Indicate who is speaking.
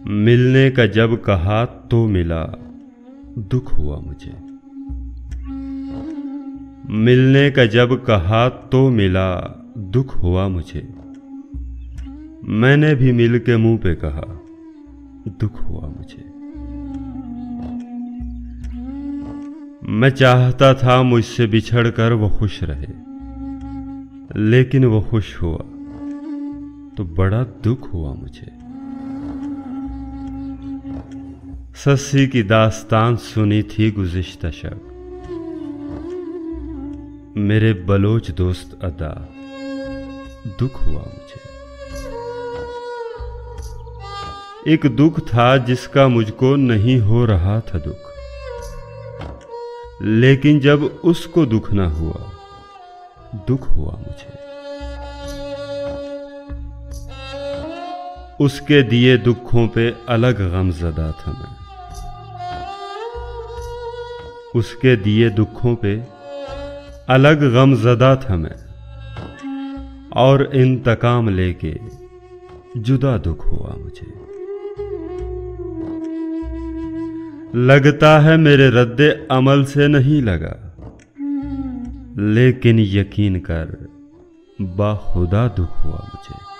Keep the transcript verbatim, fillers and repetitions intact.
Speaker 1: मिलने का जब कहा तो मिला, दुख हुआ मुझे। मिलने का जब कहा तो मिला, दुख हुआ मुझे। मैंने भी मिल के मुंह पे कहा, दुख हुआ मुझे। मैं चाहता था मुझसे बिछड़ कर वो खुश रहे, लेकिन वो खुश हुआ तो बड़ा दुख हुआ मुझे। सस्सी की दास्तान सुनी थी गुज़िश्ता शब, मेरे बलोच दोस्त अदा, दुख हुआ मुझे। एक दुख था जिसका मुझको नहीं हो रहा था दुख, लेकिन जब उसको दुख ना हुआ, दुख हुआ मुझे। उसके दिए दुखों पे अलग गमज़दा था मैं, उसके दिए दुखों पे अलग गमज़दा था मैं, और इंतकाम लेके जुदा दुख हुआ मुझे। लगता है मेरे रद्दे अमल से नहीं लगा, लेकिन यकीन कर बाखुदा दुख हुआ मुझे।